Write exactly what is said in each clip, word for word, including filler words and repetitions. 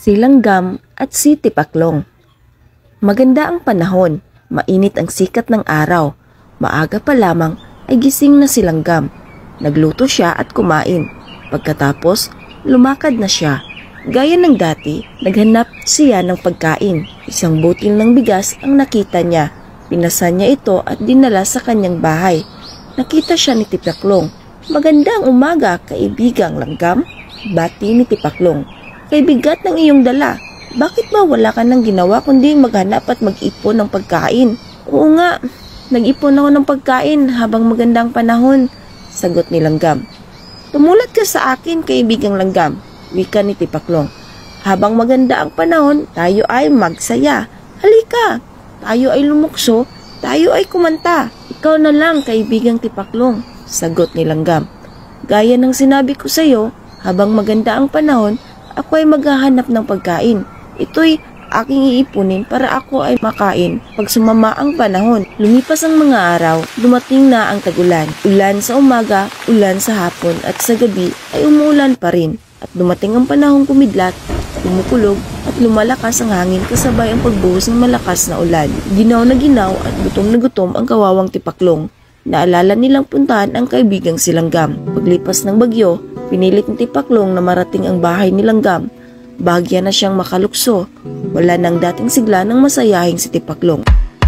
si Langgam at si Tipaklong. Maganda ang panahon, mainit ang sikat ng araw. Maaga pa lamang ay gising na si Langgam. Nagluto siya at kumain. Pagkatapos, lumakad na siya. Gaya ng dati, naghanap siya ng pagkain. Isang butil ng bigas ang nakita niya. Pinasan niya ito at dinala sa kanyang bahay. Nakita siya ni Tipaklong. "Magandang umaga, kaibigang Langgam," bati ni Tipaklong. "Kay bigat ng iyong dala. Bakit ba wala ka nang ginawa kundi maghanap at mag-ipon ng pagkain?" "Oo nga, nag-ipon ako ng pagkain habang magandang panahon," sagot ni Langgam. "Tumulat ka sa akin, kaibigang Langgam," wika ni Tipaklong. "Habang maganda ang panahon, tayo ay magsaya. Halika, tayo ay lumukso, tayo ay kumanta." "Ikaw na lang, kaibigang Tipaklong," sagot ni Langgam. "Gaya ng sinabi ko sa iyo, habang maganda ang panahon, ako ay maghahanap ng pagkain. Ito'y aking iipunin para ako ay makain pag sumama ang panahon." Lumipas ang mga araw, dumating na ang tag-ulan. Ulan sa umaga, ulan sa hapon at sa gabi ay umuulan pa rin. At dumating ang panahong kumidlat, kumukulog at lumalakas ang hangin kasabay ang pagbuhos ng malakas na ulan. Ginaw na ginaw at gutom na gutom ang kawawang Tipaklong. Naalala nilang puntahan ang kaibigang si Langgam. Paglipas ng bagyo, pinilit ni Tipaklong na marating ang bahay ni Langgam. Bahagya na siyang makalukso. Wala nang dating sigla ng masayahing si Tipaklong.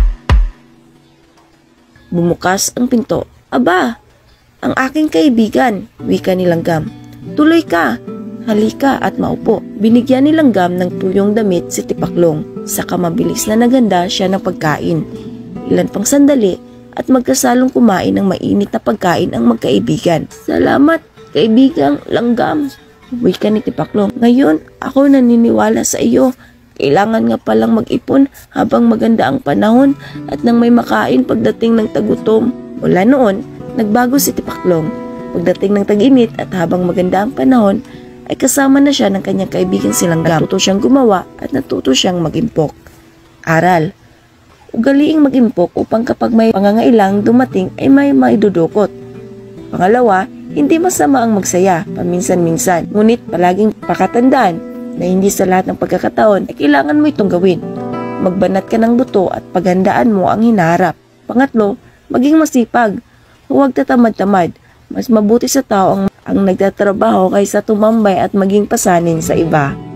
Bumukas ang pinto. "Aba, ang aking kaibigan," wika ni Langgam. "Tuloy ka. Halika at maupo." Binigyan ni Langgam ng tuyong damit si Tipaklong. Saka mabilis na naganda siya ng pagkain. Ilan pang sandali at magkasalong kumain ng mainit na pagkain ang magkaibigan. "Salamat, kaibigang Langgam," wika ni Tipaklong. "Ngayon, ako naniniwala sa iyo. Kailangan nga palang mag-ipon habang maganda ang panahon at nang may makain pagdating ng tagutom." Mula noon, nagbago si Tipaklong. Pagdating ng tag-init at habang maganda ang panahon, ay kasama na siya ng kanyang kaibigan si Langgam. Natuto siyang gumawa at natuto siyang mag-impok. Aral: ugaliing mag-impok upang kapag may pangangailang dumating ay may maidudukot. Pangalawa, hindi masama ang magsaya paminsan-minsan. Ngunit palaging pakatandaan na hindi sa lahat ng pagkakataon ay kailangan mo itong gawin. Magbanat ka ng buto at paghandaan mo ang hinaharap. Pangatlo, maging masipag. Huwag tatamad-tamad. Mas mabuti sa tao ang, ang nagtatrabaho kaysa tumambay at maging pasanin sa iba.